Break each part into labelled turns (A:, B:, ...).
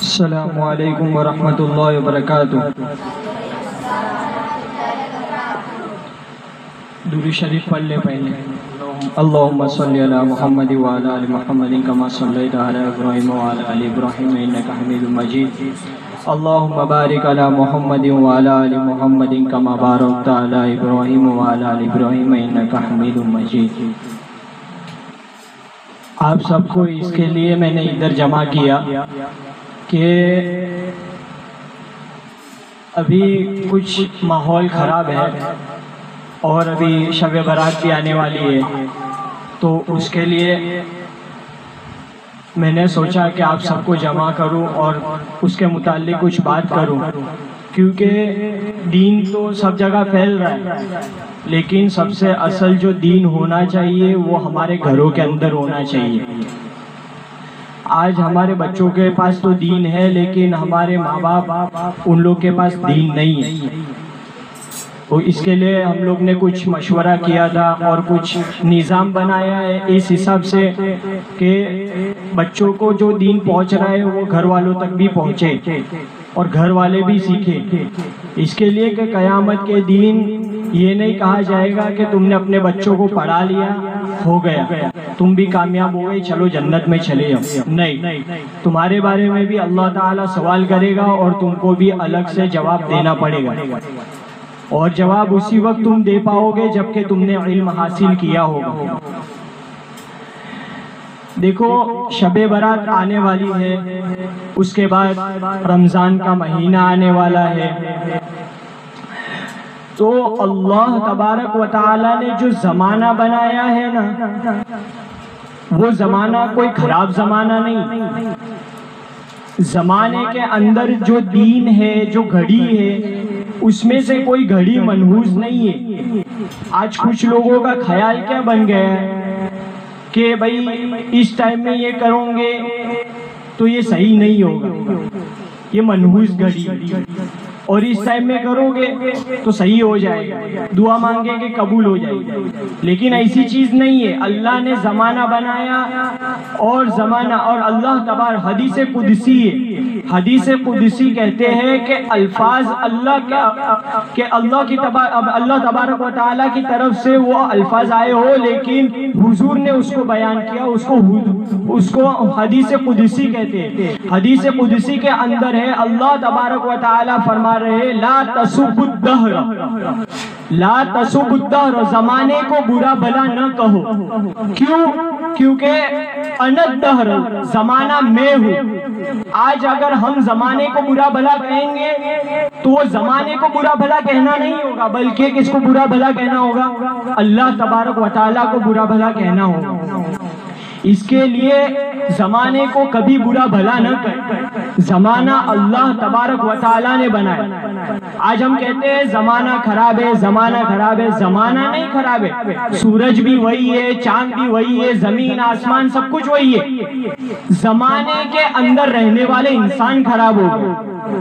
A: السلام علیکم ورحمۃ اللہ وبرکاتہ۔ درود شریف پڑھ لے پہلے۔ اللہم صلی علی محمد وعلی آل محمد کما صلیت علی ابراہیم وعلی آل ابراہیم انک حمید مجید۔ اللہم بارک علی محمد وعلی آل محمد کما بارکت علی ابراہیم وعلی آل ابراہیم انک حمید مجید۔ آپ سب کو اس کے لیے میں نے ادھر جمع کیا کہ ابھی کچھ ماحول خراب ہے اور ابھی شب برات بھی آنے والی ہے، تو اس کے لیے میں نے سوچا کہ آپ سب کو جمع کروں اور اس کے متعلق کچھ بات کروں، کیونکہ دین تو سب جگہ پھیل رہا ہے، لیکن سب سے اصل جو دین ہونا چاہیے وہ ہمارے گھروں کے اندر ہونا چاہیے۔ آج ہمارے بچوں کے پاس تو دین ہے، لیکن ہمارے ماں باپ ان لوگ کے پاس دین نہیں ہے۔ تو اس کے لیے ہم لوگ نے کچھ مشورہ کیا تھا اور کچھ نظام بنایا ہے اس حساب سے کہ بچوں کو جو دین پہنچ رہا ہے وہ گھر والوں تک بھی پہنچے اور گھر والے بھی سیکھیں۔ اس کے لیے کہ قیامت کے دن یہ نہیں کہا جائے گا کہ تم نے اپنے بچوں کو پڑھا لیا ہو گیا، تم بھی کامیاب ہو گئے، چلو جنت میں چلے جاؤ۔ نہیں، تمہارے بارے میں بھی اللہ تعالیٰ سوال کرے گا اور تم کو بھی الگ سے جواب دینا پڑے گا، اور جواب اسی وقت تم دے پاؤ گے جبکہ تم نے علم حاصل کیا ہوگا۔ دیکھو، شب برات آنے والی ہے، اس کے بعد رمضان کا مہینہ آنے والا ہے، تو اللہ تبارک و تعالی نے جو زمانہ بنایا ہے نا، وہ زمانہ کوئی خراب زمانہ نہیں۔ زمانے کے اندر جو دین ہے، جو گھڑی ہے، اس میں سے کوئی گھڑی منحوس نہیں ہے۔ آج کچھ لوگوں کا خیال کیا بن گیا ہے کہ بھئی اس ٹائم میں یہ کروں گے تو یہ صحیح نہیں ہوگا، یہ منحوس گھڑی، اور اس ٹائم میں کرو گے تو صحیح ہو جائے گا، دعا مانگیں گے قبول ہو جائے گی۔ لیکن ایسی چیز نہیں ہے، اللہ نے زمانہ بنایا اور اللہ تبارک حدیث قدسی ہے، حدیث قدسی کہتے ہیں کہ الفاظ اللہ تبارک و تعالیٰ کی طرف سے وہ الفاظ آئے ہو، لیکن حضور نے اس کو بیان کیا، اس کو حدیث قدسی کہتے ہیں۔ حدیث قدسی کے اندر ہے، اللہ تبارک و تعالیٰ فرما رہے لا تسب الدہر، لا تسب الدہر، زمانے کو برا بھلا نہ کہو۔ کیوں؟ کیونکہ انا الدہر، زمانہ میں ہوں۔ آج اگر ہم زمانے کو برا بھلا کہیں گے تو وہ زمانے کو برا بھلا کہنا نہیں ہوگا، بلکہ کس کو برا بھلا کہنا ہوگا؟ اللہ تبارک و تعالیٰ کو برا بھلا کہنا ہوگا۔ اس کے لیے زمانے کو کبھی برا بھلا نہ کریں، زمانہ اللہ تبارک و تعالیٰ نے بنایا۔ آج ہم کہتے ہیں زمانہ خراب ہے، زمانہ خراب ہے، زمانہ نہیں خراب ہے، سورج بھی وہی ہے، چاند بھی وہی ہے، زمین آسمان سب کچھ وہی ہے، زمانے کے اندر رہنے والے انسان خراب ہو گئے۔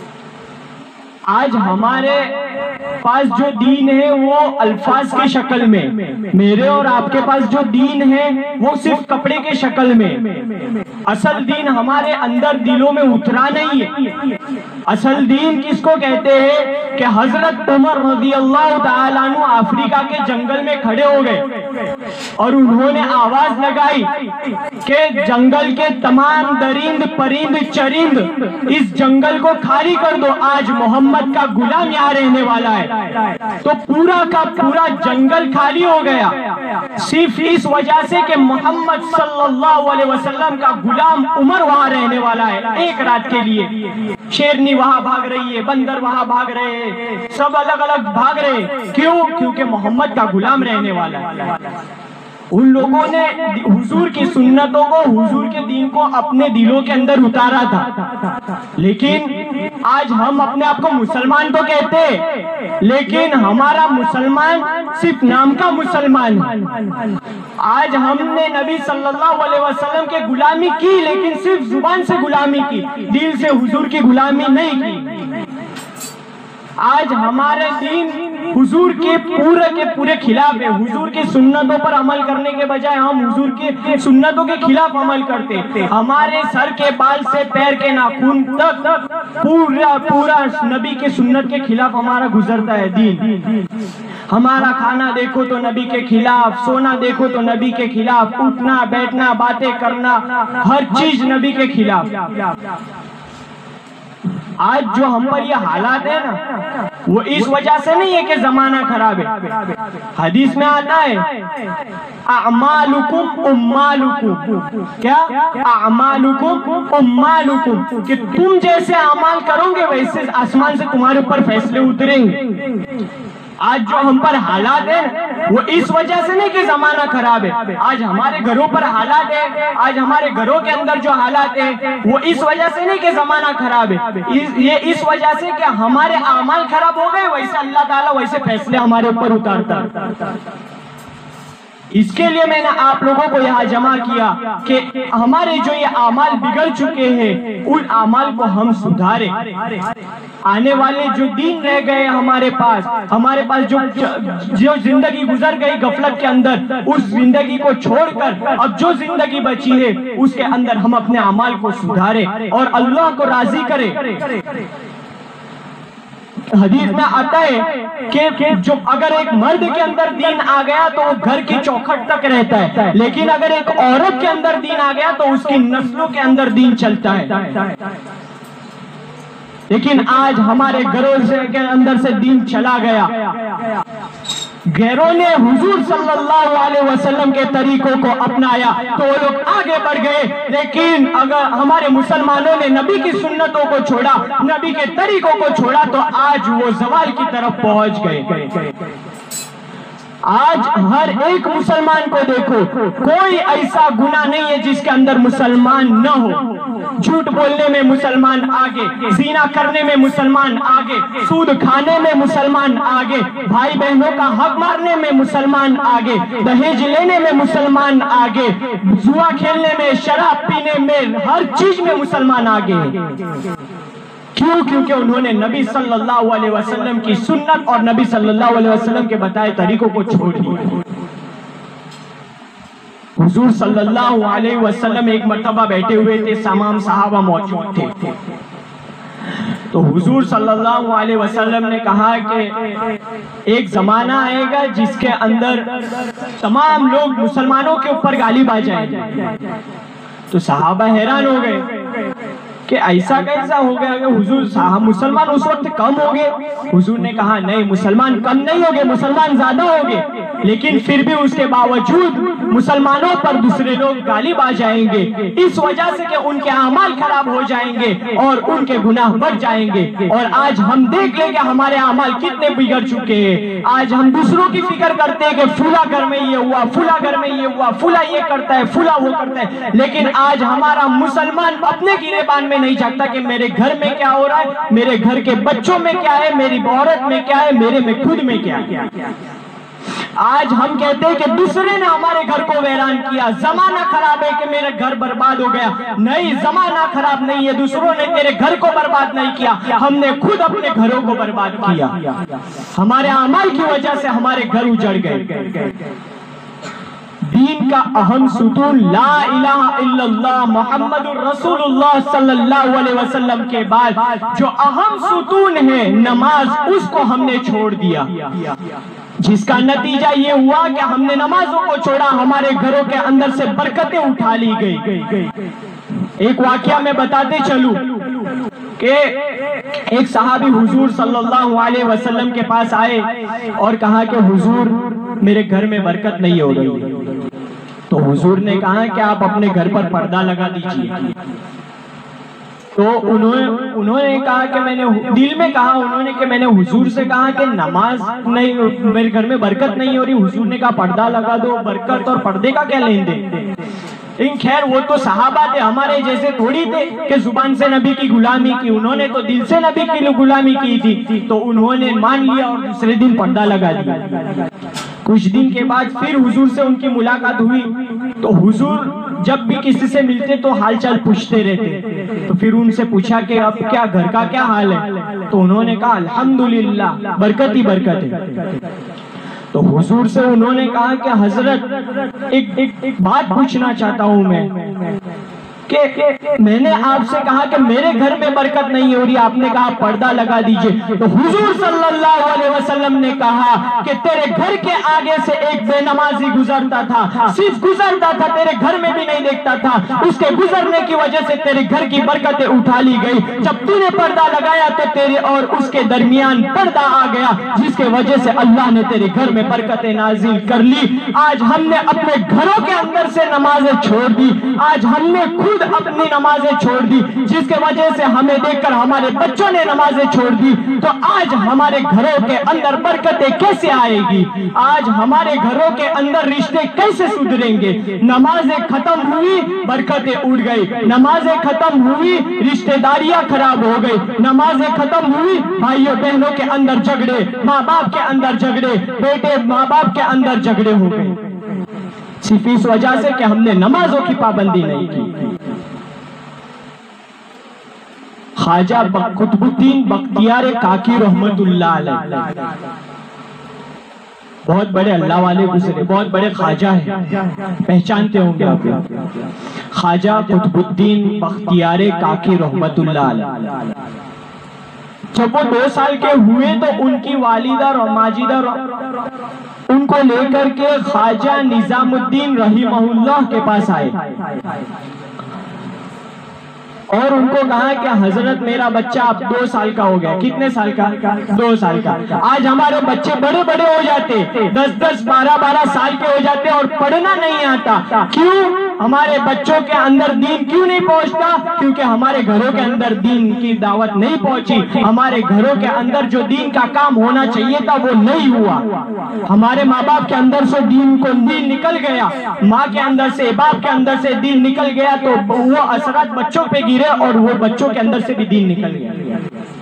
A: آج ہمارے پاس جو دین ہے وہ الفاظ کی شکل میں، میرے اور آپ کے پاس جو دین ہے وہ صرف کپڑے کے شکل میں، اصل دین ہمارے اندر دلوں میں اترا نہیں ہے۔ اصل دین کس کو کہتے ہیں کہ حضرت عمر رضی اللہ تعالیٰ عنہ افریقہ کے جنگل میں کھڑے ہو گئے اور انہوں نے آواز لگائی کہ جنگل کے تمام درند پرند چرند اس جنگل کو خالی کر دو، آج محمد کا غلام یہاں رہنے والا ہے۔ تو پورا کا پورا جنگل خالی ہو گیا، صرف اس وجہ سے کہ محمد صلی اللہ علیہ وسلم کا غلام عمر وہاں رہنے والا ہے ایک رات کے لیے۔ شیرنی وہاں بھاگ رہی ہے، بندر وہاں بھاگ رہے ہیں، سب الگ الگ بھاگ رہے ہیں، کیوں؟ کیونکہ محمد کا غلام رہنے والا ہے۔ ان لوگوں نے حضور کی سنتوں کو، حضور کے دین کو اپنے دلوں کے اندر اتارا تھا، لیکن آج ہم اپنے آپ کو مسلمان تو کہتے ہیں، لیکن ہمارا مسلمان صرف نام کا مسلمان ہے۔ آج ہم نے نبی صلی اللہ علیہ وسلم کے غلامی کی، لیکن صرف زبان سے غلامی کی، دل سے حضور کی غلامی نہیں کی۔ آج ہمارے دین حضور کے پورے خلاف ہے. حضور کی سنتوں پر عمل کرنے کے بجائے ہم حضور کی سنتوں کے خلاف عمل کرتے. ہمارے سر کے بال سے پیر کے ناخن تک پورا نبی کے سنت کے خلاف ہمارا گزرتا ہے دین. ہمارا کھانا دیکھو تو نبی کے خلاف، سونا دیکھو تو نبی کے خلاف، اٹھنا بیٹھنا باتیں کرنا ہر چیز نبی کے خلاف. آج جو ہم پر یہ حالات ہے نا وہ اس وجہ سے نہیں ہے کہ زمانہ خراب ہے. حدیث میں آتا ہے اعمالکم امالکم، کیا؟ اعمالکم امالکم، کہ تم جیسے اعمال کرو گے ویسے آسمان سے تمہارے اوپر فیصلے اتریں گے. آج جو ہم پر حالات ہیں وہ اس وجہ سے نہیں کہ زمانہ خراب ہے. آج ہمارے گھروں پر حالات ہے، آج ہمارے گھروں کے اندر جو حالات ہیں وہ اس وجہ سے نہیں کہ زمانہ خراب ہے، یہ اس وجہ سے کہ ہمارے اعمال خراب ہو گئے، ویسے اللہ تعالیٰ ویسے فیصلے ہمارے اوپر اتارتا. اس کے لیے میں نے آپ لوگوں کو یہاں جمع کیا کہ ہمارے جو یہ اعمال بگڑ چکے ہیں ان اعمال کو ہم سدھاریں. آنے والے جو دن رہ گئے ہمارے پاس جو زندگی گزر گئی غفلت کے اندر، اس زندگی کو چھوڑ کر اب جو زندگی بچی ہے اس کے اندر ہم اپنے اعمال کو سدھاریں اور اللہ کو راضی کریں. حدیث میں آتا ہے کہ جو اگر ایک مرد کے اندر دین آ گیا تو وہ گھر کی چوکھٹ تک رہتا ہے، لیکن اگر ایک عورت کے اندر دین آ گیا تو اس کی نسلوں کے اندر دین چلتا ہے. لیکن آج ہمارے گھروں کے اندر سے دین چلا گیا. غیروں نے حضور صلی اللہ علیہ وسلم کے طریقوں کو اپنایا تو وہ لوگ آگے بڑھ گئے، لیکن اگر ہمارے مسلمانوں نے نبی کی سنتوں کو چھوڑا، نبی کے طریقوں کو چھوڑا تو آج وہ زوال کی طرف پہنچ گئے. آج ہر ایک مسلمان کو دیکھو، کوئی ایسا گناہ نہیں ہے جس کے اندر مسلمان نہ ہو. جھوٹ بولنے میں مسلمان آگے، زنا کرنے میں مسلمان آگے، سود کھانے میں مسلمان آگے، بھائی بہنوں کا حق مارنے میں مسلمان آگے، دہیج لینے میں مسلمان آگے، جوا کھیلنے میں، شراب پینے میں، ہر چیز میں مسلمان آگے. کیوں؟ کیونکہ انہوں نے نبی صلی اللہ علیہ وسلم کی سنت اور نبی صلی اللہ علیہ وسلم کے بتائے طریقوں کو چھوڑ دیا. حضور صلی اللہ علیہ وسلم ایک مرتبہ بیٹھے ہوئے تھے، تمام صحابہ موجود تھے. تو حضور صلی اللہ علیہ وسلم نے کہا کہ ایک زمانہ آئے گا جس کے اندر تمام لوگ مسلمانوں کے اوپر غالب آ جائیں گے. تو صحابہ حیران ہو گئے کہ ایسا کیسا ہو گیا کہ حضور صاحب مسلمان اس وقت کم ہو گئے. حضور نے کہا نہیں، مسلمان کم نہیں ہوگے، مسلمان زیادہ ہوگے، لیکن پھر بھی اس کے باوجود مسلمانوں پر دوسرے لوگ غالب آ جائیں گے، اس وجہ سے کہ ان کے اعمال خراب ہو جائیں گے اور ان کے گناہ بڑھ جائیں گے. اور آج ہم دیکھ لیں کہ ہمارے اعمال کتنے بگڑ چکے ہیں. آج ہم دوسروں کی فکر کرتے ہیں کہ فلاں گھر میں یہ ہوا، فلاں گھر میں یہ ہوا، فلاں یہ کرتا ہے، فلاں وہ کرتا ہے، لیکن آج ہمارا مسلمان اپنے گریبان میں نہیں جھانکتا کہ میرے گھر میں کیا ہو رہا ہے، میرے گھر کے بچوں میں کیا ہے، میری عورت میں کیا ہے، میرے میں خود میں کیا ہے. آج ہم کہتے ہیں کہ دوسرے نے ہمارے گھر کو ویران کیا، زمانہ خراب ہے کہ میرے گھر برباد ہو گیا. نہیں، زمانہ خراب نہیں ہے، دوسروں نے تیرے گھر کو برباد نہیں کیا، ہم نے خود اپنے گھروں کو برباد کیا. ہمارے اعمال کی وجہ سے ہمارے گھر اجڑ گئے. دین کا اہم ستون لا الہ الا اللہ محمد الرسول اللہ صلی اللہ علیہ وسلم کے بعد جو اہم ستون ہے نماز، اس کو ہم نے چھوڑ دیا، جس کا نتیجہ یہ ہوا کہ ہم نے نمازوں کو چھوڑا، ہمارے گھروں کے اندر سے برکتیں اٹھا لی گئی. ایک واقعہ میں بتاتے چلوں کہ ایک صحابی حضور صلی اللہ علیہ وسلم کے پاس آئے اور کہا کہ حضور میرے گھر میں برکت نہیں ہو رہی. تو حضور نے کہا کہ آپ اپنے گھر پر پردہ لگا دیجئے. تو انہوں نے کہا کہ میں نے دل میں کہا، انہوں نے کہ میں نے حضور سے کہا کہ نماز نہیں، میرے گھر میں برکت نہیں ہو رہی. حضور نے کہا پردہ لگا دو. برکت اور پردے کا کیا لین دین؟ لیکن خیر وہ تو صحابہ تھے، ہمارے جیسے تھوڑی تھے کہ زبان سے نبی کی غلامی کی. انہوں نے تو دل سے نبی کی غلامی کی تھی، تو انہوں نے مان لیا اور دوسرے دن پردہ لگا دیا. کچھ دن کے بعد پھر حضور سے ان کی ملاقات ہوئی تو حضور جب بھی کسی سے ملتے تو حال چال پوچھتے رہتے. تو پھر ان سے پوچھا کہ اب کیا گھر کا کیا حال ہے؟ تو انہوں نے کہا الحمدللہ، برکت ہی برکت ہے. تو حضور سے انہوں نے کہا کہ حضرت ایک بات پوچھنا چاہتا ہوں میں کہ میں نے آپ سے کہا کہ میرے گھر میں برکت نہیں ہو رہی، آپ نے کہا پردہ لگا دیجئے. تو حضور صلی اللہ علیہ وسلم نے کہا کہ تیرے گھر کے آگے سے ایک بے نمازی گزرتا تھا، صرف گزرتا تھا، تیرے گھر میں بھی نہیں دیکھتا تھا. اس کے گزرنے کی وجہ سے تیرے گھر کی برکتیں اٹھا لی گئی. جب تو نے پردہ لگایا تو تیرے اور اس کے درمیان پردہ آ گیا، جس کے وجہ سے اللہ نے تیرے گھر میں برکتیں نازل کر لی. آج ہم نے اپنے گھروں کے اندر سے نمازیں چھوڑ دی، آج ہم نے خود اپنی نمازیں چھوڑ دی، جس کے وجہ سے ہمیں دیکھ کر ہمارے بچوں نے نمازیں چھوڑ دی. تو آج ہمارے گھروں کے اندر برکتیں کیسے آئے گی؟ آج ہمارے گھروں کے اندر رشتے کیسے سدھریں گے؟ نمازیں ختم ہوئی، برکتیں اڑ گئی. نمازیں ختم ہوئی، رشتہ داریاں خراب ہو گئی. نمازیں ختم ہوئی، بھائیوں بہنوں کے اندر جھگڑے، ماں باپ کے اندر جھگڑے، بیٹے ماں باپ کے اندر جھگڑے ہو گئے، صرف اس وجہ سے کہ ہم نے نمازوں کی پابندی نہیں کی. خواجہ قطب الدین بختیار کاکی رحمت اللہ علیہ بہت بڑے اللہ والے گزرے، بہت بڑے خواجہ ہیں، پہچانتے ہوں گے آپ. خواجہ قطب الدین بختیار کاکی رحمت اللہ علیہ جب وہ 2 سال کے ہوئے تو ان کی والدہ ماجدہ ان کو لے کر کے خواجہ نظام الدین رحمہ اللہ کے پاس آئے اور ان کو کہا کہ حضرت میرا بچہ اب 2 سال کا ہو گیا. کتنے سال کا؟ 2 سال کا. آج ہمارے بچے بڑے بڑے ہو جاتے، 10 12 سال کے ہو جاتے اور پڑھنا نہیں آتا. کیوں؟ ہمارے بچوں کے اندر دین کیوں نہیں پہنچتا؟ کیونکہ ہمارے گھروں کے اندر دین کی دعوت نہیں پہنچی. ہمارے گھروں کے اندر جو دین کا کام ہونا چاہیے تھا وہ نہیں ہوا. ہمارے ماں باپ کے اندر سے دین نکل گیا، ماں کے اندر سے، باپ کے اندر سے دین نکل گیا تو وہ اثرات بچوں پہ گرے اور وہ بچوں کے اندر سے بھی دین نکل گیا.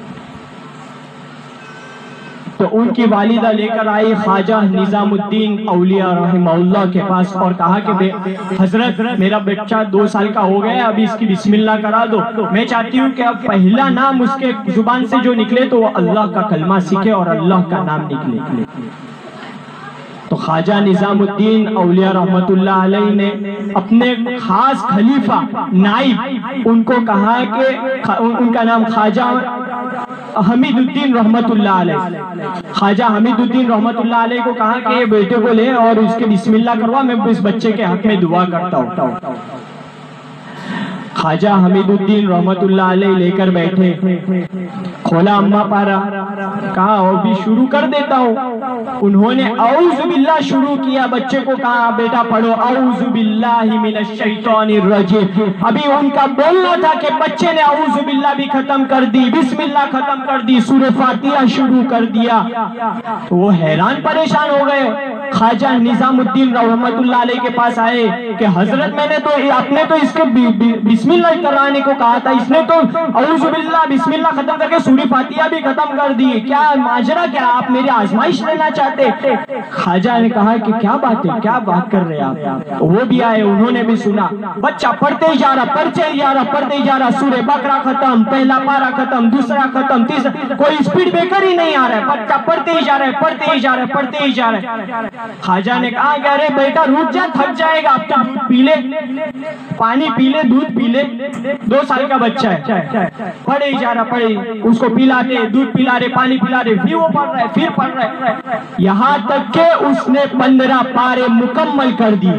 A: تو ان کی والدہ لے کر آئی خواجہ نظام الدین اولیاء رحمہ اللہ کے پاس اور کہا کہ حضرت میرا بچہ 2 سال کا ہو گیا، ابھی اس کی بسم اللہ کرا دو. میں چاہتی ہوں کہ اب پہلا نام اس کے زبان سے جو نکلے تو وہ اللہ کا کلمہ سیکھے اور اللہ کا نام نکلے. تو خواجہ نظام الدین اولیاء رحمت اللہ علیہ نے اپنے خاص خلیفہ نائب ان کو کہا کہ ان کا نام خواجہ حمید الدین رحمت اللہ علیہ، خواجہ حمید الدین رحمت اللہ علیہ کو کہا کہ یہ بیٹے کو لے اور اس کے بسم اللہ کروا، میں اس بچے کے حق میں دعا کرتا ہوں. خواجہ حمید الدین رحمت اللہ علیہ لے کر بیٹھے، کھولا اما پارا، کہا اور بھی شروع کر دیتا ہوں. انہوں نے اعوذ باللہ شروع کیا، بچے کو کہا بیٹا پڑھو اعوذ باللہ من الشیطان الرجیم. ابھی ان کا بولنا تھا کہ بچے نے اعوذ باللہ بھی ختم کر دی، بسم اللہ ختم کر دی، سورہ فاتحہ شروع کر دیا. تو وہ حیران پریشان ہو گئے. خواجہ نظام الدین رحمت اللہ علیہ کے پاس آئے کہ حضرت میں نے تو آپ نے تو اس کے بسم اللہ کرانے کو کہا تھا، اس نے تو اعوذ باللہ بسم اللہ ختم کر کے سورہ فاتحہ بھی ختم کر دی، کیا ماجرا، کیا آپ میری آزمائش لینا چاہتے؟ خواجہ نے کہا کہ کیا بات ہے، کیا بات کر رہے آپ؟ وہ بھی آئے، انہوں نے بھی سنا. بچہ پڑھتے ہی جا رہا، پڑھتے ہی جا رہا، سورہ بقرہ ختم، پہلا پارہ ختم، دوسرا ختم، تیسرا، کوئی سپیڈ بریکر ہی نہیں آ رہا ہے. بچہ پڑھتے ہی جا رہا ہے. خواجہ نے کہا کہ ارے بیٹا رک جا، تھک جائے گا، اب تو دودھ پی لے، پانی پی لے، دودھ پی لے. 2 سال کا بچہ ہے، پڑھے ہی جا رہا، اس کو پلاتے، دودھ پلا رہے، پانی پلا رہے، پھر وہ پڑھ رہا ہے، پھر پڑھ رہا ہے، یہاں تک کہ اس نے 15 پارے مکمل کر دی.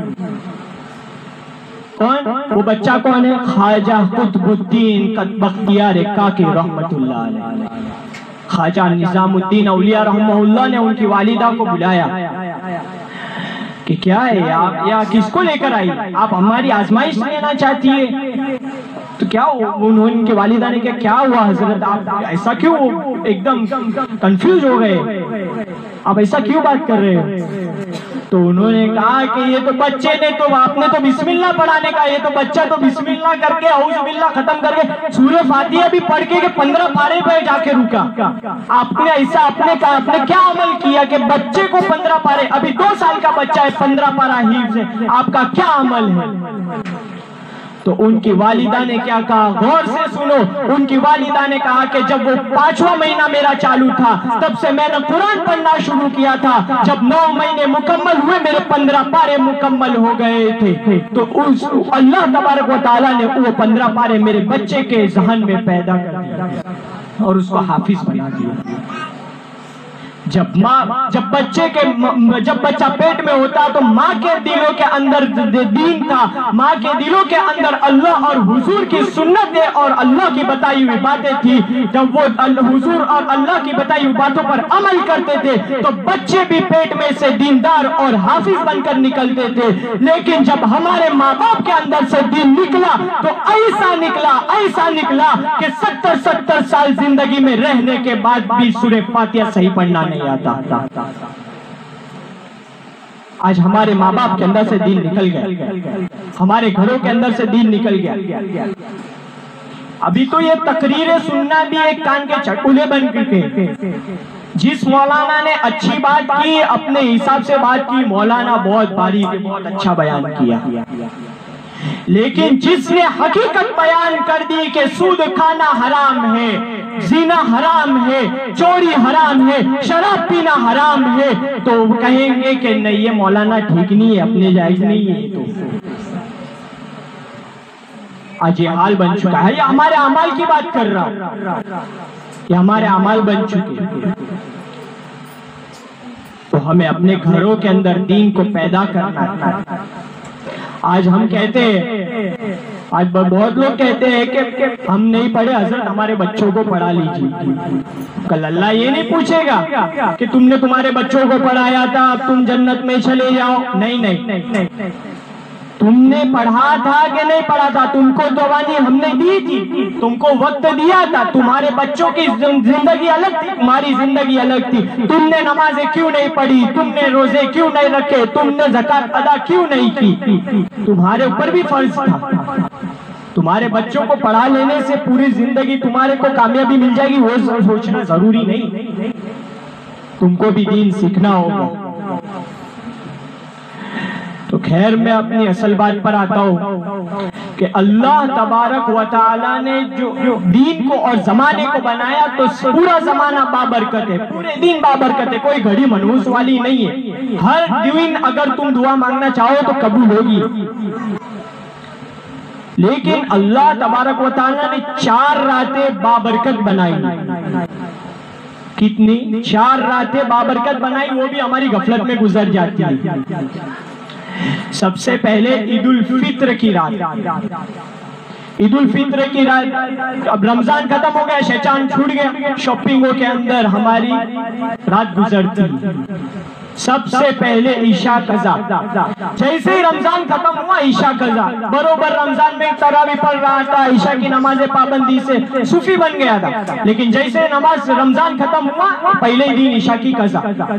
A: کون وہ بچہ؟ کون ہے؟ خواجہ قطب الدین بختیار کاکی رحمت اللہ علیہ. خواجہ نظام الدین اولیاء رحمہ اللہ نے ان کی والدہ کو بلایا کہ کیا ہے آپ، یا کس کو لے کر آئی؟ آپ ہماری آزمائش لینا چاہتی ہے؟ تو کیا انہوں نے والدہ نے کہا کیا ہوا حضرت، آپ ایسا کیوں ایک دم کنفیوز ہو گئے، آپ ایسا کیوں بات کر رہے ہو؟ تو انہوں نے کہا کہ یہ تو بچے نے تو آپ نے تو بسم اللہ پڑھانے کا، یہ تو بچہ تو بسم اللہ کر کے اعوذ باللہ ختم کر کے سورہ فاتحہ بھی پڑھ کے 15 پارے پہ جا کے رکا۔ آپ نے ایسا آپ نے کہا، آپ نے کیا عمل کیا کہ بچے کو 15 پارے، ابھی 2 سال کا بچہ ہے، 15 پارہ حفظ ہے، آپ کا کیا عمل ہے؟ تو ان کی والدہ نے کیا کہا، غور سے سنو، ان کی والدہ نے کہا کہ جب وہ 5واں مہینہ میرا چالو تھا تب سے میں نے قرآن پڑھنا شروع کیا تھا، جب 9 مہینے مکمل ہوئے میرے 15 پارے مکمل ہو گئے تھے، تو اللہ تبارک و تعالیٰ نے وہ 15 پارے میرے بچے کے ذہن میں پیدا کر دیا اور اس کو حافظ بنا دیا۔ جب بچہ پیٹ میں ہوتا تو ماں کے دلوں کے اندر دین تھا، ماں کے دلوں کے اندر اللہ اور حضور کی سنتیں اور اللہ کی بتائی ہوئی باتیں تھی۔ جب وہ حضور اور اللہ کی بتائی ہوئی باتوں پر عمل کرتے تھے تو بچے بھی پیٹ میں سے دیندار اور حافظ بن کر نکلتے تھے۔ لیکن جب ہمارے ماں باپ کے اندر سے دین نکلا تو ایسا نکلا کہ 70 سال زندگی میں رہنے کے بعد بھی سورہ فاتحہ صحیح پڑھنا نہیں آتا۔ آج ہمارے ماں باپ کے اندر سے دین نکل گیا، ہمارے گھروں کے اندر سے دین نکل گیا۔ ابھی تو یہ تقریریں سننا بھی ایک کان کے چٹولے بن چکے۔ جس مولانا نے اچھی بات کی اپنے حساب سے بات کی، مولانا بہت باریک بہت اچھا بیان کیا، لیکن جس نے حقیقت بیان کر دی کہ سود کھانا حرام ہے، زنا حرام ہے، چوری حرام ہے، شراب پینا حرام ہے، تو کہیں گے کہ نہیں یہ مولانا ٹھیک نہیں ہے، اپنے جائز نہیں ہے۔ تو آج یہ حال بن چکا ہے، یہ ہمارے اعمال کی بات کر رہا ہوں، یہ ہمارے اعمال بن چکے۔ تو ہمیں اپنے گھروں کے اندر دین کو پیدا کرنا ہے۔ آج ہم کہتے ہیں، آج بہت لوگ کہتے ہیں کہ ہم نہیں پڑھے، حضرت ہمارے بچوں کو پڑھا لیجیے۔ کل اللہ یہ نہیں پوچھے گا کہ تم نے تمہارے بچوں کو پڑھایا تھا اب تم جنت میں چلے جاؤ، نہیں، تم نے پڑھا تھا کہ نہیں پڑھا تھا، تم کو دوانی ہم نے دی تھی، تم کو وقت دیا تھا، تمہارے بچوں کی زندگی الگ تھی، تمہاری زندگی الگ تھی، تم نے نمازیں کیوں نہیں پڑھی، تم نے روزے کیوں نہیں رکھے، تم نے زکوٰۃ ادا کیوں نہیں کی، تمہارے اوپر بھی فرض تھا۔ تمہارے بچوں کو پڑھا لینے سے پوری زندگی تمہارے کو کامیابی مل جائے گی وہ سوچنا ضروری نہیں، تم کو بھی دین سیکھنا ہوگا۔ تو خیر میں اپنی اصل بات پر آتا ہوں کہ اللہ تبارک و تعالیٰ نے جو دین کو اور زمانے کو بنایا تو پورا زمانہ بابرکت ہے، پورے دین بابرکت ہے، کوئی گھڑی منحوس والی نہیں ہے۔ ہر دن اگر تم دعا مانگنا چاہو تو قبول ہوگی، لیکن اللہ تبارک و تعالیٰ نے 4 راتیں بابرکت بنائی۔ کتنی؟ 4 راتیں بابرکت بنائی، وہ بھی ہماری غفلت میں گزر جاتی ہے۔ سب سے پہلے عید الفطر کی رات، عید الفطر کی رات، اب رمضان ختم ہو گیا، شیطان چھوٹ گیا، شاپنگوں کے اندر ہماری رات گزرتی۔ سب سے پہلے عشاء قضا، جیسے ہی رمضان ختم ہوا عشاء قضا، بروبر رمضان میں تراویح پڑھ رہا تھا، عشاء کی نماز پابندی سے صوفی بن گیا تھا، لیکن جیسے نماز رمضان ختم ہوا پہلے دن عشاء کی قضا۔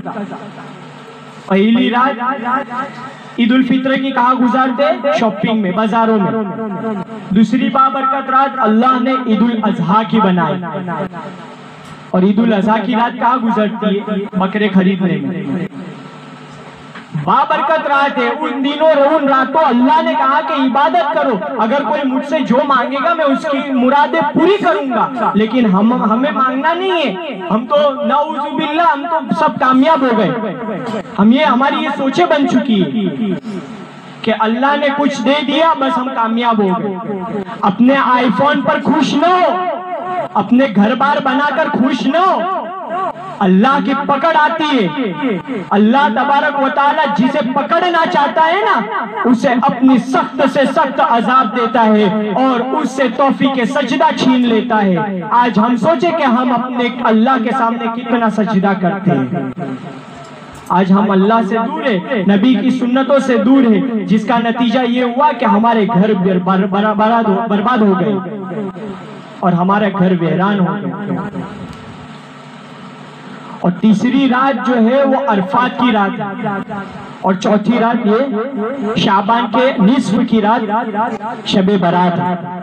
A: پہلی رات عید الفطر کی کہاں گزارتے؟ شاپنگ میں، بازاروں میں۔ دوسری بابرکت رات اللہ نے عید الاضحیٰ کی بنائی، اور عید الاضحیٰ کی رات کہاں گزرتی ہے؟ بکرے خریدنے میں۔ بابرکت رات ہے، ان دنوں ان راتوں اللہ نے کہا کہ عبادت کرو، اگر کوئی مجھ سے جو مانگے گا میں اس کی مرادیں پوری کروں گا، لیکن ہمیں مانگنا نہیں ہے، ہم تو نعوذ باللہ ہم تو سب کامیاب ہو گئے، ہماری یہ سوچیں بن چکی ہے کہ اللہ نے کچھ دے دیا بس ہم کامیاب ہو گئے۔ اپنے آئی فون پر خوش نہ ہو، اپنے گھر بار بنا کر خوش نہ ہو، اللہ کی پکڑ آتی ہے، اللہ تبارک و تعالیٰ جسے پکڑنا چاہتا ہے نا اسے اپنی سخت سے سخت عذاب دیتا ہے اور اس سے توفیق سجدہ چھین لیتا ہے۔ آج ہم سوچیں کہ ہم اپنے اللہ کے سامنے کتنا سجدہ کرتے ہیں، آج ہم اللہ سے دور ہیں، نبی کی سنتوں سے دور ہیں، جس کا نتیجہ یہ ہوا کہ ہمارے گھر برباد ہو گئے اور ہمارا گھر ویران ہو گیا۔ اور تیسری رات جو ہے وہ عرفات کی رات ہے، اور چوتھی رات یہ شعبان کے نصف کی رات شب برات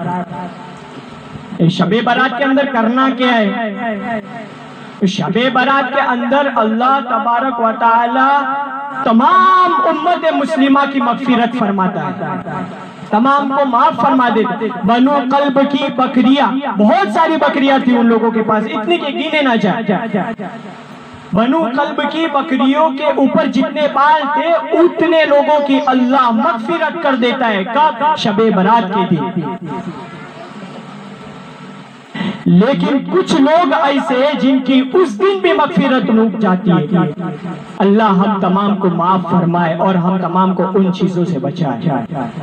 A: ہے۔ شب برات کے اندر کرنا کیا ہے؟ شب برات کے اندر اللہ تبارک و تعالی تمام امت مسلمہ کی مغفرت فرماتا ہے، تمام کو معاف فرما دیتے۔ بنو قلب کی بکریاں، بہت ساری بکریاں تھی ان لوگوں کے پاس، اتنی کہ گینے نہ جائے۔ بنو قلب کی بکریوں کے اوپر جتنے بال تھے اتنے لوگوں کی اللہ مغفرت کر دیتا ہے۔ کب؟ شب برات کے دن۔ لیکن کچھ لوگ ایسے جن کی اس دن بھی مغفرت رک جاتی ہے۔ اللہ ہم تمام کو معاف فرمائے اور ہم تمام کو ان چیزوں سے بچائے۔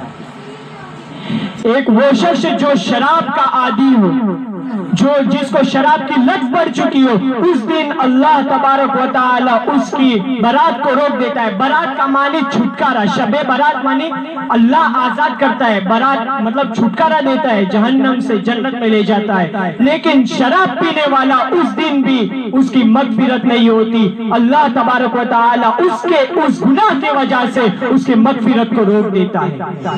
A: ایک وہ شخص جو شراب کا عادی ہو، جو جس کو شراب کی لت پڑ چکی ہو، اس دن اللہ تبارک و تعالی اس کی برات کو روک دیتا ہے۔ برات کا معنی چھٹکارا، شب برات معنی اللہ آزاد کرتا ہے، برات مطلب چھٹکارا دیتا ہے، جہنم سے جنت میں لے جاتا ہے۔ لیکن شراب پینے والا اس دن بھی اس کی مغفرت نہیں ہوتی، اللہ تبارک و تعالی اس کے اس گناہ کی وجہ سے اس کی مغفرت کو روک دیتا ہے۔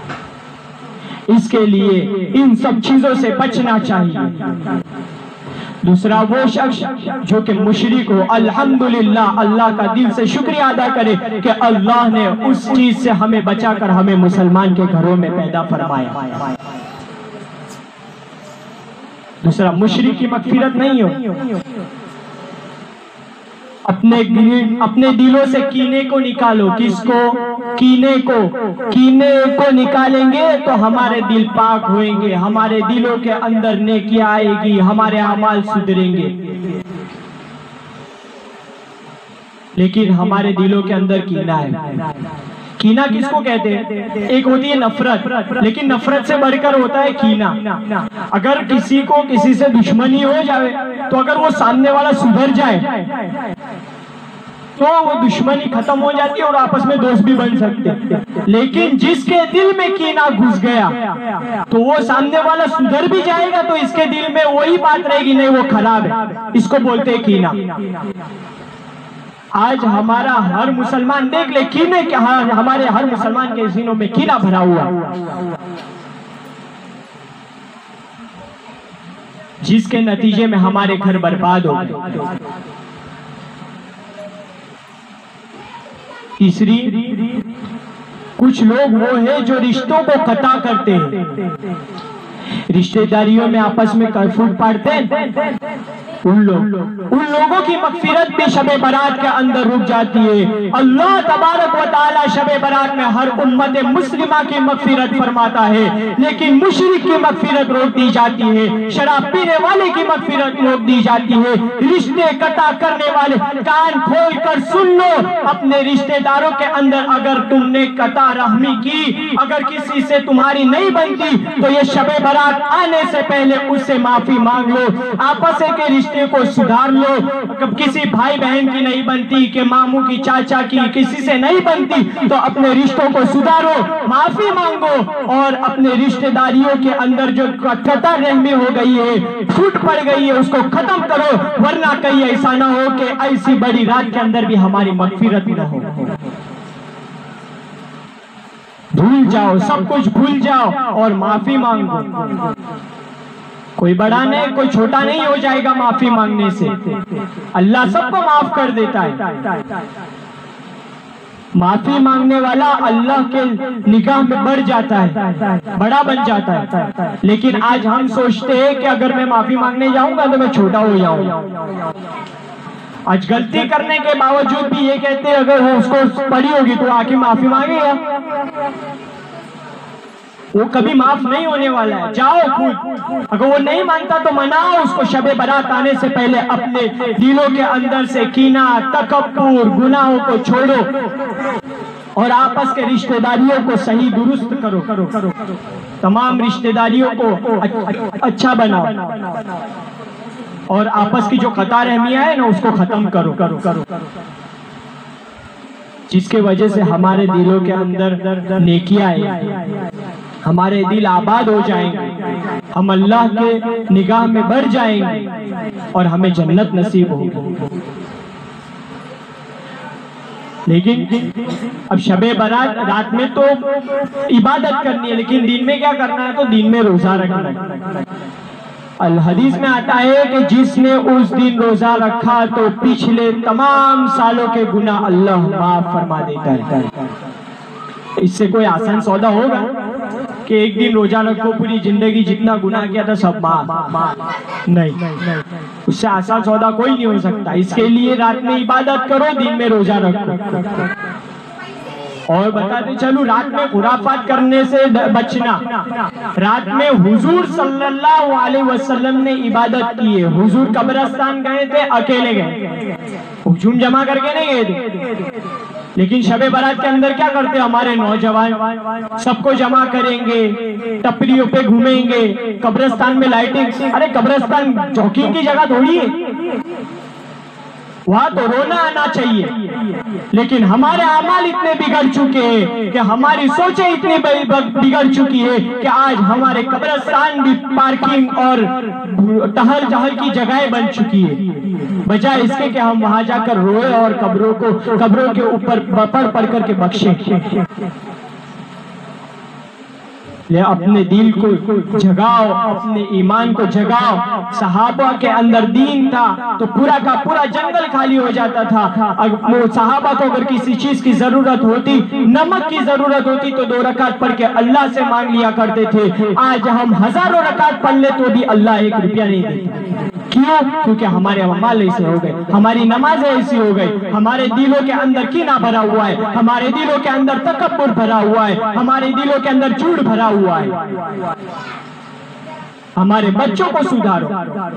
A: اس کے لیے ان سب چیزوں سے بچنا چاہیے۔ دوسرا وہ شخص جو کہ مشرک ہو، الحمدللہ اللہ کا دل سے شکریہ ادا کرے کہ اللہ نے اس چیز سے ہمیں بچا کر ہمیں مسلمان کے گھروں میں پیدا فرمایا۔ دوسرا مشرک کی مغفرت نہیں ہو۔ اپنے دلوں سے کینے کو نکالو۔ کس کو؟ کینے کو نکالیں گے تو ہمارے دل پاک ہوئیں گے، ہمارے دلوں کے اندر نیکی آئے گی، ہمارے اعمال سدھریں گے۔ لیکن ہمارے دلوں کے اندر کینہ ہے۔ کینہ کس کو کہتے ہیں؟ ایک ہوتی ہے نفرت، لیکن نفرت سے بڑھ کر ہوتا ہے کینہ۔ اگر کسی کو کسی سے دشمنی ہو جائے تو اگر وہ سامنے والا سدھر جائے تو وہ دشمنی ختم ہو جاتی ہے اور آپس میں دوست بھی بن سکتے۔ لیکن جس کے دل میں کینہ گھس گیا تو وہ سامنے والا سدھر بھی جائے گا تو اس کے دل میں وہی بات رہے گی، نہیں وہ خراب ہے، اس کو بولتے ہیں کینہ۔ آج ہمارا ہر مسلمان دیکھ لے کینے کہ ہمارے ہر مسلمان کے سینوں میں کینہ بھرا ہوا، جس کے نتیجے میں ہمارے گھر برباد ہو گئے۔ تیسری، کچھ لوگ وہ ہیں جو رشتوں کو قطع کرتے ہیں، رشتہ داریوں میں آپس میں کرفوٹ پاڑتے ہیں۔ ان لوگوں کی مغفرت بھی شب برات کے اندر رک جاتی ہے۔ اللہ تبارک و تعالی شب برات میں ہر امت مسلمہ کی مغفرت فرماتا ہے، لیکن مشرک کی مغفرت روک دی جاتی ہے، شراب پینے والے کی مغفرت روک دی جاتی ہے، رشتے قطع کرنے والے۔ کان کھول کر سن لو، اپنے رشتہ داروں کے اندر اگر تم نے قطع رحمی کی، اگر کسی سے تمہاری نہیں بنتی تو یہ شب برات آنے سے پہلے اس سے معافی مانگ لو، آپس کے رشتے کو سدھار لو۔ کسی بھائی بہن کی نہیں بنتی کہ ماموں کی، چاچا کی، کسی سے نہیں بنتی تو اپنے رشتوں کو سدھارو، معافی مانگو اور اپنے رشتہ داریوں کے اندر جو قطع رحمی ہو گئی ہے، پھوٹ پڑ گئی ہے، اس کو ختم کرو، ورنہ کہیں ایسا نہ ہو کہ ایسی بڑی رات کے اندر بھی ہماری مغفرت نہ ہو۔ بھول جاؤ، سب کچھ بھول جاؤ اور معافی مانگو۔ کوئی بڑا نہیں، کوئی چھوٹا نہیں ہو جائے گا معافی مانگنے سے، اللہ سب کو معاف کر دیتا ہے۔ معافی مانگنے والا اللہ کے نگاہ میں بڑھ جاتا ہے، بڑا بن جاتا ہے۔ لیکن آج ہم سوچتے ہیں کہ اگر میں معافی مانگنے جاؤں گا تو میں چھوٹا ہو جاؤں گا۔ آج غلطی کرنے کے باوجود بھی یہ کہتے ہیں اگر وہ اس کو پڑی ہوگی تو آ کے معافی مانگے گا، وہ کبھی معاف نہیں ہونے والا ہے۔ جاؤ خود، اگر وہ نہیں مانتا تو مناؤ اس کو، شب برات آنے سے پہلے اپنے دلوں کے اندر سے کینہ، تکبر، گناہوں کو چھوڑو اور آپس کے رشتہ داریوں کو صحیح درست کرو، تمام رشتہ داریوں کو اچھا بناؤ اور آپس کی جو قطع رحمیاں ہے نا اس کو ختم کرو، جس کی وجہ سے ہمارے دلوں کے اندر نیکیاں آئیں، ہمارے دل آباد ہو جائیں گے، ہم اللہ کے نگاہ میں بڑھ جائیں گے اور ہمیں جنت نصیب ہوگی۔ لیکن اب شب برات رات میں تو عبادت کرنی ہے، لیکن دن میں کیا کرنا ہے؟ تو دن میں روزہ رکھنا ہے۔ الحدیث میں آتا ہے کہ جس نے اس دن روزہ رکھا تو پچھلے تمام سالوں کے گناہ اللہ معاف فرما دیتا ہے۔ اس سے کوئی آسان سودا ہوگا کہ ایک دن روزہ رکھو پوری زندگی جتنا گناہ کیا تھا سب معاف؟ نہیں، اس سے آسان سودا کوئی نہیں ہو سکتا۔ اس کے لیے رات میں عبادت کرو، دن میں روزہ رکھو۔ اور بتاتے چلو رات میں خرافات کرنے سے بچنا۔ رات میں حضور صلی اللہ علیہ وسلم نے عبادت کی ہے۔ حضور قبرستان گئے تھے، اکیلے گئے، ہجوم جمع کر کے نہیں گئے تھے۔ لیکن شب برات کے اندر کیا کرتے ہمارے نوجوان؟ سب کو جمع کریں گے، ٹپریوں پہ گھومیں گے، قبرستان میں لائٹنگ۔ ارے قبرستان جوکنگ کی جگہ تھوڑی ہے، وہاں تو رونا آنا چاہیے۔ لیکن ہمارے اعمال اتنے بگڑ چکے ہیں کہ ہماری سوچیں اتنی بگڑ چکی ہے کہ آج ہمارے قبرستان بھی پارکنگ اور ٹہل جہل کی جگہیں بن چکی ہے، بجائے اس کے کہ ہم وہاں جا کر روئے اور قبروں کے اوپر پڑھ کر کے بخشیں۔ اپنے دل کو جگاؤ، اپنے ایمان کو جگاؤ۔ صحابہ کے اندر دین تھا تو پورا کا پورا جنگل خالی ہو جاتا تھا۔ صحابہ کو اگر کسی چیز کی ضرورت ہوتی، نمک کی ضرورت ہوتی، تو 2 رکعت پڑھ کے اللہ سے مانگ لیا کرتے تھے۔ آج ہم ہزاروں رکعت پڑھ لے تو بھی اللہ 1 روپیہ نہیں دیتا۔ کیوں؟ کیونکہ ہمارے اعمال ایسے ہو گئے، ہماری نمازیں ایسی ہو گئی، ہمارے دلوں کے اندر کینہ بھرا ہوا ہے، ہمارے دلوں کے اندر تکبر بھرا ہوا ہے، ہمارے دلوں کے اندر جھوٹ بھرا ہوا ہے۔ ہمارے بچوں کو سدھارو۔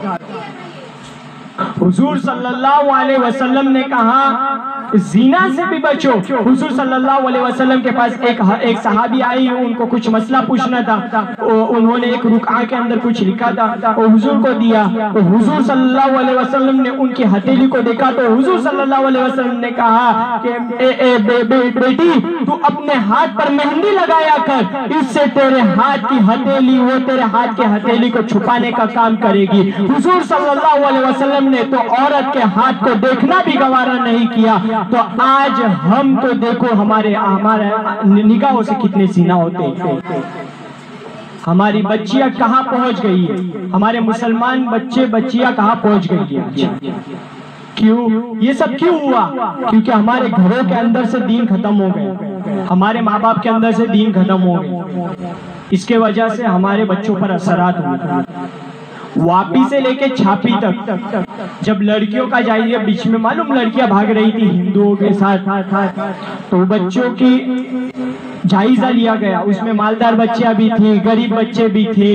A: حضور صلی اللہ علیہ وسلم نے کہا زنا سے بھی بچو۔ حضور صلی اللہ علیہ وسلم کے پاس ایک صحابی آئی، ان کو کچھ مسئلہ پوچھنا تھا، انہوں نے ایک رکعہ کے اندر کچھ لکھا تھا، وہ حضور کو دیا۔ حضور صلی اللہ علیہ وسلم نے ان کی ہتھیلی کو دیکھا تو حضور صلی اللہ علیہ وسلم نے کہا کہ بیٹی تو اپنے ہاتھ پر مہندی لگایا کر، اس سے تیرے ہاتھ کی ہتھیلی وہ تیرے ہاتھ کے ہتھیلی کو چھپانے کا کام کرے گی۔ حضور صلی اللہ علیہ وسلم نے تو عورت کے ہاتھ کو دیکھنا بھی گوارا نہیں کیا، تو آج ہم تو دیکھو ہمارے نگاہوں سے کتنے زنا ہوتے ہیں۔ ہماری بچیاں کہاں پہنچ گئی ہے، ہمارے مسلمان بچیاں کہاں پہنچ گئی ہے۔ کیوں؟ یہ سب کیوں ہوا؟ کیونکہ ہمارے گھروں کے اندر سے دین ختم ہو گئے، ہمارے ماں باپ کے اندر سے دین ختم ہو گئے۔ اس کے وجہ سے ہمارے بچوں پر اثرات ہوئے۔ واپی سے لے کے چھاپی تک جب لڑکیوں کا جائزہ بیچ میں معلوم لڑکیاں بھاگ رہی تھی ہندوؤں کے ساتھ، تو بچوں کی جائزہ لیا گیا، اس میں مالدار بچیاں بھی تھیں، غریب بچے بھی تھے،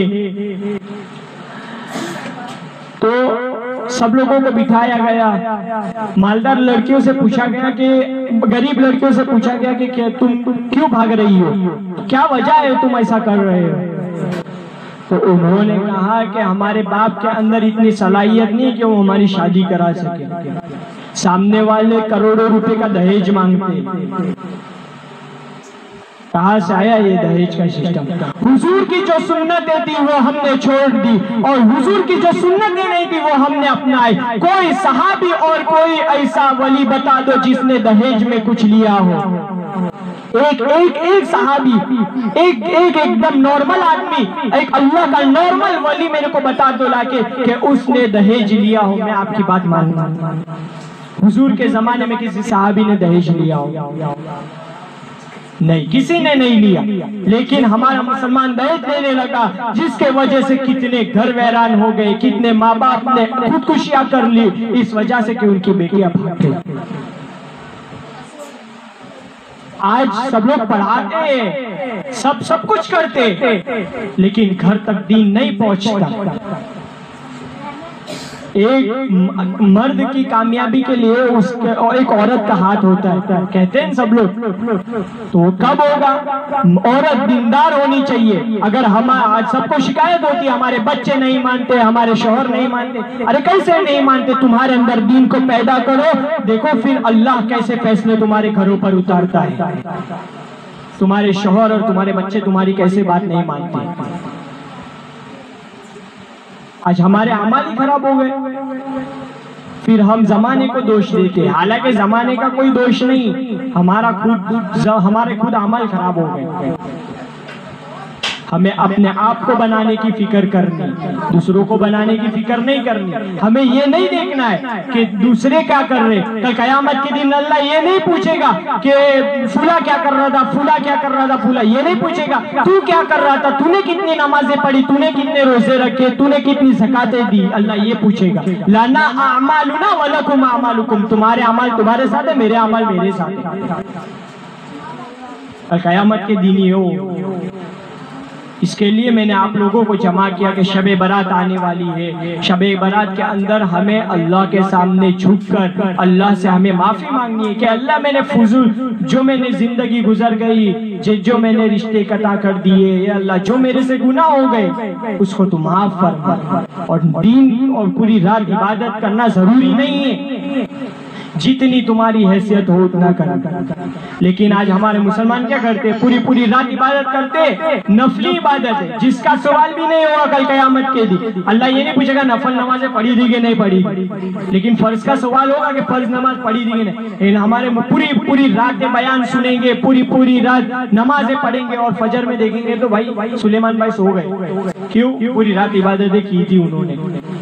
A: تو سب لوگوں کو بٹھایا گیا۔ مالدار لڑکیوں سے پوچھا گیا کہ غریب لڑکیوں سے پوچھا گیا کہ تم کیوں بھاگ رہی ہو، کیا وجہ ہے تم ایسا کر رہے ہو؟ تو انہوں نے کہا کہ ہمارے باپ کے اندر اتنی صلاحیت نہیں کہ وہ ہماری شادی کرا سکے، سامنے والے کروڑوں روپے کا دہیج مانگتے، کہاں سے آیا یہ دہیج کا سسٹم؟ حضور کی جو سنتیں تھی وہ ہم نے چھوڑ دی، اور حضور کی جو سنتیں نہیں تھی وہ ہم نے اپنائی۔ کوئی صحابی اور کوئی ایسا ولی بتا دو جس نے دہیج میں کچھ لیا ہو۔ ایک صحابی، ایک دم نارمل آدمی، ایک اللہ کا نارمل ولی میرے کو بتا دو لا کے کہ اس نے دہیج لیا ہو، میں آپ کی بات مانوں۔ حضور کے زمانے میں کسی صحابی نے دہیج لیا ہو؟ نہیں، کسی نے نہیں لیا۔ لیکن ہمارا مسلمان دہیج دینے لگا، جس کے وجہ سے کتنے گھر ویران ہو گئے، کتنے ماں باپ نے خودکشیاں کر لی، اس وجہ سے کہ ان کی بیٹیاں بھاگ گئی۔ آج سب لوگ پڑھاتے ہیں، سب کچھ کرتے، لیکن گھر تک دین نہیں پہنچتا۔ ایک مرد کی کامیابی کے لیے ایک عورت کا ہاتھ ہوتا ہے، کہتے ہیں سب لوگ، تو کب ہوگا؟ عورت دیندار ہونی چاہیے۔ اگر آج سب کو شکایت ہوتی ہے ہمارے بچے نہیں مانتے، ہمارے شوہر نہیں مانتے، ارے کیسے نہیں مانتے؟ تمہارے اندر دین کو پیدا کرو، دیکھو پھر اللہ کیسے فیصلے تمہارے گھروں پر اتارتا ہے۔ تمہارے شوہر اور تمہارے بچے تمہاری کیسے بات نہیں مانتے؟ آج ہمارے اعمال ہی خراب ہو گئے۔ پھر ہم زمانے کو دوش دیتے، حالانکہ زمانے کا کوئی دوش نہیں، ہمارے خود عمل خراب ہو گئے۔ ہمیں اپنے آپ کو بنانے کی فکر کرنی، دوسروں کو بنانے کی فکر نہیں کرنی۔ ہمیں یہ نہیں دیکھنا ہے کہ دوسرے کیا کر رہے، کل قیامت کے دن اللہ یہ نہیں پوچھے گا کہ فلاں کیا کر رہا تھا، فلاں کیا کر رہا تھا، فلاں یہ نہیں پوچھے گا تو کیا کر رہا تھا، تو نے کتنی نمازیں پڑھی، تو نے کتنے روزے رکھے، تو نے کتنی زکاتیں دی، اللہ یہ پوچھے گا۔ لنا اعمالنا ولکم اعمالکم، تمہارے اعمال تمہارے ساتھ ہے، میرے اعمال میرے ساتھ ہے۔ کل قیامت کے دن یہ ہو۔ اس کے لیے میں نے آپ لوگوں کو جمع کیا کہ شب برات آنے والی ہے، شب برات کے اندر ہمیں اللہ کے سامنے جھک کر اللہ سے ہمیں معافی مانگنی ہے کہ اللہ میں نے فضول جو میں نے زندگی گزر گئی، جو میں نے رشتے قطع کر دیے، یا اللہ جو میرے سے گناہ ہو گئے اس کو تو معاف فرما۔ اور دین اور پوری رات عبادت کرنا ضروری نہیں ہے، جتنی تمہاری حیثیت ہو اتنا کرنا۔ لیکن آج ہمارے مسلمان کیا کرتے، پوری رات عبادت کرتے، نفلی عبادت ہے جس کا سوال بھی نہیں ہوگا کل قیامت کے دن۔ اللہ یہ نہیں پوچھے گا نفل نمازیں پڑھی دی کہ نہیں پڑھی، لیکن فرض کا سوال ہوگا کہ فرض نماز پڑھی دی کہ نہیں۔ لیکن ہمارے پوری رات بیان سنیں گے، پوری رات نمازیں پڑھیں گے، اور فجر میں دیکھیں گے تو بھائی سلیمان بھائی سو گئے، کیوں؟ پوری رات عبادتیں کی تھی انہوں نے،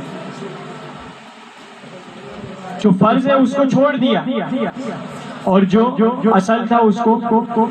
A: جو فرض ہے اس کو چھوڑ دیا، اور جو اصل تھا اس کو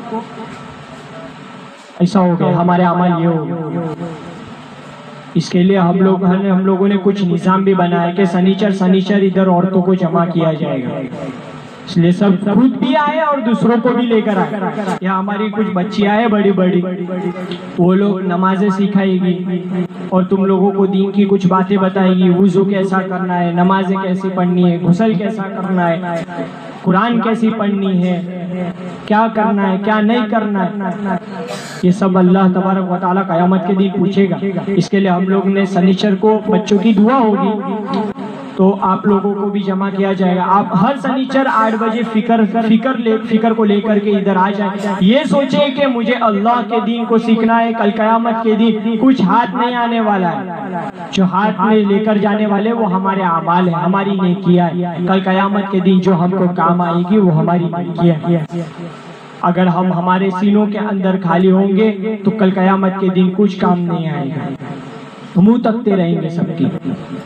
A: ایسا ہو گیا۔ ہمارے عمل یہ ہو گیا۔ اس کے لیے ہم لوگوں نے کچھ نظام بھی بنایا کہ سنیچر ادھر عورتوں کو جمع کیا جائے گا، اس لیے سب خود بھی آئے اور دوسروں کو بھی لے کر آئے۔ یہاں ہماری کچھ بچیاں ہیں بڑی، وہ لوگ نمازیں سکھائے گی اور تم لوگوں کو دین کی کچھ باتیں بتائے گی، وضو کیسا کرنا ہے، نمازیں کیسی پڑھنی ہے، غسل کیسا کرنا ہے، قرآن کیسی پڑھنی ہے، کیا کرنا ہے کیا نہیں کرنا ہے، یہ سب اللہ تبارک و تعالیٰ قیامت کے دن پوچھے گا۔ اس کے لیے ہم لوگ نے سنیچر کو بچوں کی دعا ہوگی تو آپ لوگوں کو بھی جمع کیا جائے گا۔ آپ ہر سنیچر 8 بجے فکر کو لے کر کے ادھر آ جائیں، یہ سوچیں کہ مجھے اللہ کے دین کو سیکھنا ہے، کل قیامت کے دن کچھ ہاتھ نہیں آنے والا ہے، جو ہاتھ میں لے کر جانے والے وہ ہمارے اعمال ہیں، ہماری نیکیاں ہیں۔ کل قیامت کے دن جو ہم کو کام آئے گی وہ ہماری نیکیاں ہیں۔ اگر ہم ہمارے سینوں کے اندر خالی ہوں گے تو کل قیامت کے دن کچھ کام نہیں آئے گا، منہ تکتے رہیں گے سب کی۔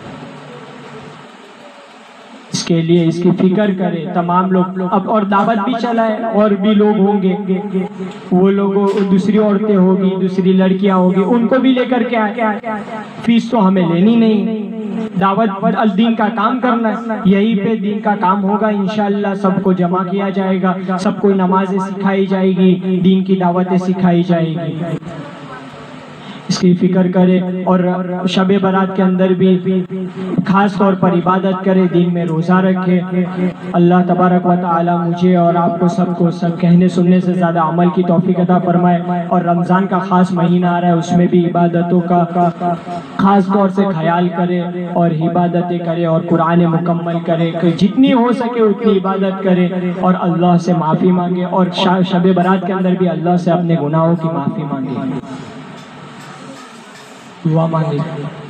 A: اس کے لیے اس کی فکر کرے تمام لوگ، اب اور دعوت بھی چلائے، اور بھی لوگ ہوں گے، وہ لوگ دوسری عورتیں ہوگی، دوسری لڑکیاں ہوگی، ان کو بھی لے کر کے آئے۔ فیس تو ہمیں لینی نہیں، دعوت الدین کا کام کرنا ہے، یہی پہ دین کا کام ہوگا انشاءاللہ۔ سب کو جمع کیا جائے گا، سب کو نمازیں سکھائی جائے گی، دین کی دعوتیں سکھائی جائے گی، اس کی فکر کرے۔ اور شب برات کے اندر بھی خاص طور پر عبادت کرے، دین میں روزہ رکھے۔ اللہ تبارک و تعالی مجھے اور آپ کو سب کہنے سننے سے زیادہ عمل کی توفیق عطا فرمائے۔ اور رمضان کا خاص مہینہ آ رہا ہے، اس میں بھی عبادتوں کا خاص طور سے خیال کرے اور عبادتیں کرے اور قرآن مکمل کرے، کہ جتنی ہو سکے اتنی عبادت کرے اور اللہ سے معافی مانگے، اور شب برات کے اندر بھی اللہ سے اپنے گناہوں کی معافی مانگے، دعا مانگے۔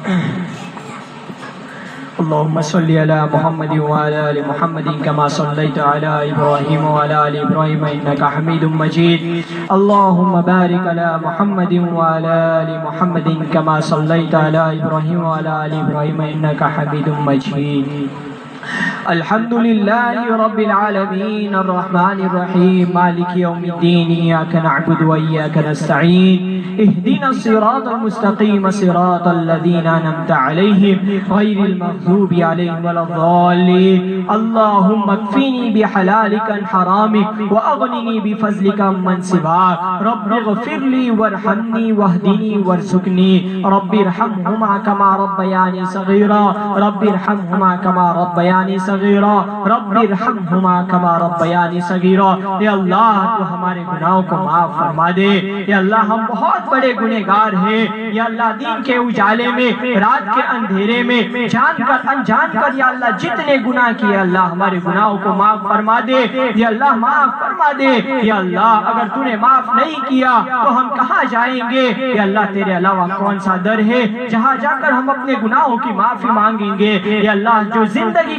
A: اللهم صل على محمد وعلى آل محمد كما صليت على إبراهيم وعلى آل إبراهيم إنك حميد مجيد اللهم بارك على محمد وعلى آل محمد كما صليت على إبراهيم وعلى آل إبراهيم إنك حميد مجيد الحمد لله رب العالمين الرحمن الرحيم مالك يوم الدين إياك نعبد وإياك نستعين اهدنا الصراط المستقيم صراط الذين أنعمت عليهم غير المغضوب عليهم ولا الضالين اللهم اكفني بحلالك عن حرامك وأغنني بفضلك عمن سواك رب اغفر لي وارحمني واهدني وارزقني رب ارحمهما كما ربياني صغيرا رب ارحمهما كما ربياني صغیرہ رب ارحمہما کما ربیانی صغیرہ۔ اے اللہ تو ہمارے گناہوں کو معاف فرما دے، اے اللہ ہم بہت بڑے گنہگار ہیں، یا اللہ دین کے اجالے میں رات کے اندھیرے میں جان کر انجان کر یا اللہ جتنے گناہ کیے اللہ ہمارے گناہوں کو معاف فرما دے، یا اللہ معاف فرما دے، یا اللہ اگر تو نے معاف نہیں کیا تو ہم کہاں جائیں گے، یا اللہ تیرے علاوہ کون سا در ہے جہاں جا کر ہم اپنے گناہوں کی معافی مانگیں گے، یا اللہ جو زندگی غفلت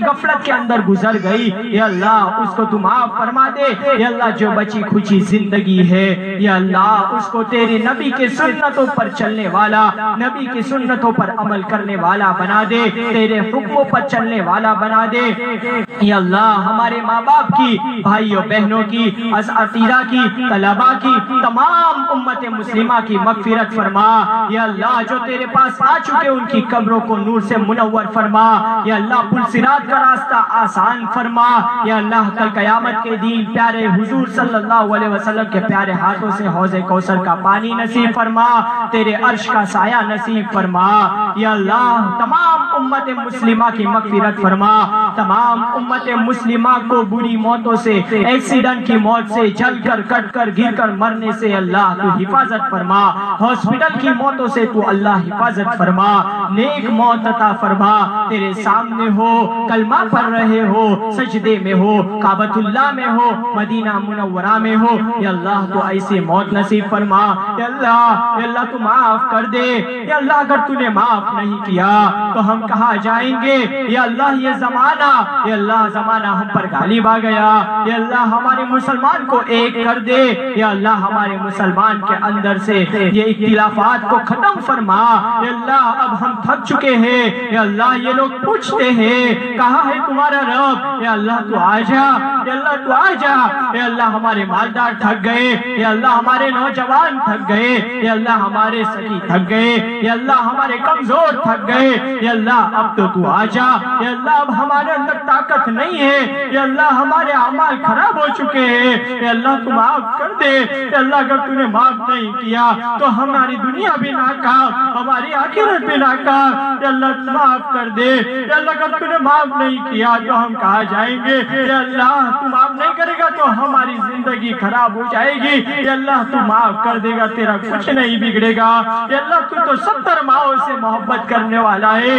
A: کے اندر گزر گئی یا اللہ اس کو تو معاف فرما دے یا اللہ جو بچی کھچی زندگی ہے یا اللہ اس کو تیرے نبی کے سنتوں پر چلنے والا نبی کی سنتوں پر عمل کرنے والا بنا دے تیرے حکموں پر چلنے والا بنا دے یا اللہ ہمارے ماں باپ کی بھائیوں بہنوں کی اساتذہ کی طلباء کی تمام امت مسلمہ کی مغفرت فرما یا اللہ جو تیرے پاس آ چکے ان کی قبروں کو نور سے منور فرما یا اللہ پل صراط کا راستہ آسان فرما یا اللہ کل قیامت کے دن پیارے حضور صلی اللہ علیہ وسلم کے پیارے ہاتھوں سے حوض کوثر کا پانی نصیب فرما تیرے عرش کا سایہ نصیب فرما یا اللہ تمام امت مسلمہ کی مغفرت فرما تمام امت مسلمہ کو بری موتوں سے ایکسیڈنٹ کی موت سے جل کر کٹ کر گر کر مرنے سے اللہ تو حفاظت فرما ہاسپٹل کی موتوں سے تو اللہ حفاظت فرما نیک موت عطا فرما تیرے سامنے ہو کلمہ پڑھ رہے ہو سجدے میں ہو کعبۃ اللہ میں ہو مدینہ منورہ میں ہو یا اللہ تو ایسے موت نصیب فرما یا اللہ تو معاف کر دے یا اللہ اگر تو نے معاف نہیں کیا تو ہم کہاں جائیں گے یا اللہ یہ زمانہ یا اللہ زمانہ ہم پر غالب آ گیا یا اللہ ہمارے مسلمان کو ایک کر دے یا اللہ ہمارے مسلمان کے اندر سے یہ اختلافات کو ختم فرما یا اللہ اب ہم تھک چکے ہیں یا اللہ یہ لوگ پوچھتے ہیں کہاں ہے تمہارا رب یا اللہ تو آ جا یا اللہ تو آ جا یا اللہ ہمارے مالدار تھک گئے یا اللہ ہمارے نوجوان تھک گئے یا اللہ ہمارے سخی تھک گئے یا اللہ ہمارے کمزور تھک گئے یا اللہ اب تو آ جا یا اللہ اب ہمارے اندر طاقت نہیں ہے یا اللہ ہمارے اعمال خراب ہو چکے ہیں یا اللہ تو معاف کر دے یا اللہ اگر تو نے معاف نہیں کیا تو ہماری دنیا بھی ناکام ہماری آخرت بھی ناکام یا اللہ تو معاف کر دے یا اللہ اگر تو نے معاف نہیں کیا تو ہم کہاں جائیں گے یا اللہ تو معاف نہیں کرے گا تو ہماری زندگی خراب ہو جائے گی یا اللہ تو معاف کر دے گا تیرا کچھ نہیں بگڑے گا یا اللہ تو 70 ماؤں سے محبت کرنے والا ہے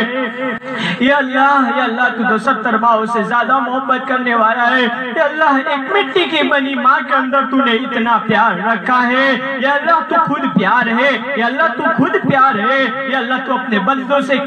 A: یا اللہ تو 70 ماؤں سے زیادہ محبت کرنے والا ہے یا اللہ ایک مٹی کی بنی ماں کے اندر تو نے اتنا پیار رکھا ہے یا اللہ تو خود پیار ہے یا اللہ تو خود پیار ہے یا اللہ تو اپنے بندوں سے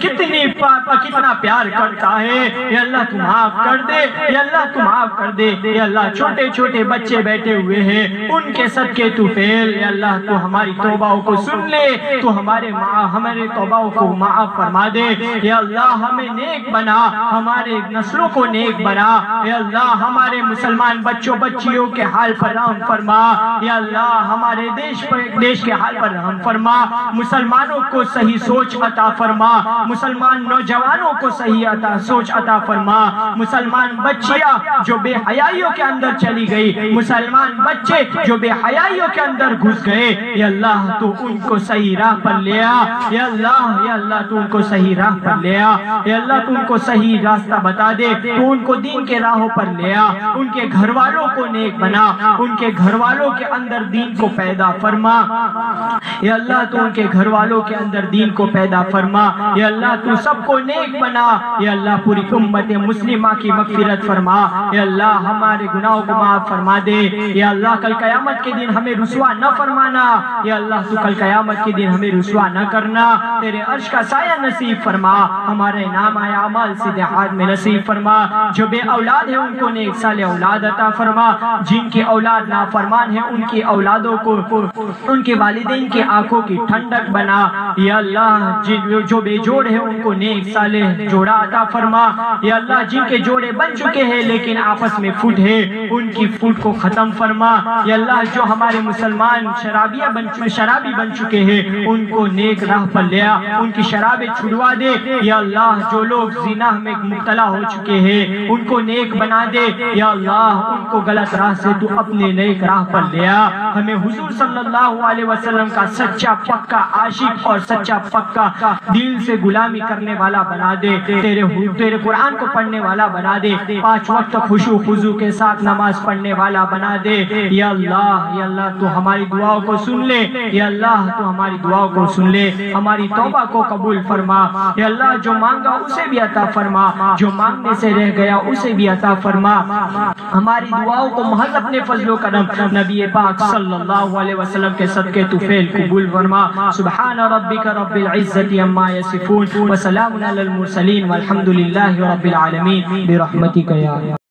A: کتنا پیار کرتا ہے یا اللہ تو معاف کر دے یا اللہ تو معاف کر دے یا اللہ چھوٹے چھوٹے بچے بیٹھے ہوئے ہیں ان کے صدقے تو پھیل یا اللہ تو ہماری توبہوں کو سن لے تو ہمارے توبہوں کو معاف فرما دے یا اللہ ہمیں نیک بنا ہمارے نسلوں کو نیک بنا یا اللہ ہمارے مسلمان بچوں بچیوں کے حال پر رحم فرما یا اللہ ہمارے دیش کے حال پر رحم فرما مسلمانوں کو صحیح سوچ عطا فرما مسلمان نوجوانوں کو صحیح سوچ عطا فرما مسلمان بچیاں جو بے حیائیوں کے اندر چلی گئی مسلمان بچے جو بے حیائیوں کے اندر گھس گئے یا اللہ تو ان کو صحیح راہ پر لیا یا اللہ تو ان کو صحیح راہ پر لیا یا اللہ تو ان کو صحیح راستہ بتا دے تو ان کو دین کے راہوں پر لیا ان کے گھر والوں کو نیک بنا ان کے گھر والوں کے اندر دین کو پیدا فرما یا اللہ تو ان کے گھر والوں کے اندر دین کو پیدا فرما یا اللہ تو سب کو نیک بنا یا اللہ پوری امت مسلمہ کی مغفرت فرما یا اللہ ہمارے گناہوں کو معاف فرما دے یا اللہ کل قیامت کے دن ہمیں رسوا نہ فرمانا یا اللہ تو کل قیامت کے دن ہمیں رسوا نہ کرنا تیرے عرش کا سایہ نصیب فرما ہمارے نام آئے اعمال سیدھے ہاتھ میں نصیب فرما جو بے اولاد ہے ان کو نیک سال اولاد عطا فرما جن کی اولاد نافرمان ہے ان کی اولادوں کو ان کے والدین کی آنکھوں کی ٹھنڈک بنا یا اللہ جو بے جوڑ ہے ان کو نیک صالح جوڑا عطا فرما یا اللہ جن کے جوڑے بن چکے ہیں لیکن آپس میں فٹ ہے ان کی فٹ کو ختم فرما یا اللہ جو ہمارے مسلمان شرابی بن چکے ہیں ان کو نیک راہ پر لیا ان کی شرابیں چھڑوا دے یا اللہ جو لوگ زنا میں مبتلا ہو چکے ہیں ان کو نیک بنا دے یا اللہ ان کو غلط راہ سے تو اپنے نیک راہ پر لیا ہمیں حضور صلی اللہ علیہ وسلم کا سچا پکا عاشق اور سچا پکا دل سے غلامی کرنے والا بنا دے تیرے قرآن کو پڑھنے والا بنا دے 5 وقت خشوع خضوع کے ساتھ نماز پڑھنے والا بنا دے یا اللہ تو ہماری دعاؤں کو سن لے یا اللہ تو ہماری دعاؤں کو سن لے ہماری توبہ کو قبول فرما یا اللہ جو مانگا اسے بھی عطا فرما جو مانگنے سے رہ گیا اسے بھی عطا فرما ہماری دعاؤں کو محض اپنے فضل و کرم نبی پاک صلی اللہ علیہ وسلم کے صدقے طفیل قبول فرما سبحان ربک رب العزت عما یصفون وسلام علی المرسلین والحمد للہ رب العالمین. العالمین برحمتک یا